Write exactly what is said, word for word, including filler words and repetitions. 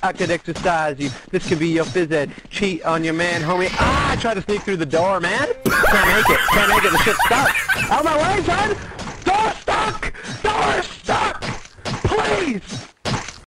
I could exercise you. This could be your phys ed. Cheat on your man, homie. Ah, I tried to sneak through the door, man. Can't make it. Can't make it. The shit's stuck. Out of my way, son. Door stuck. Door stuck. Please.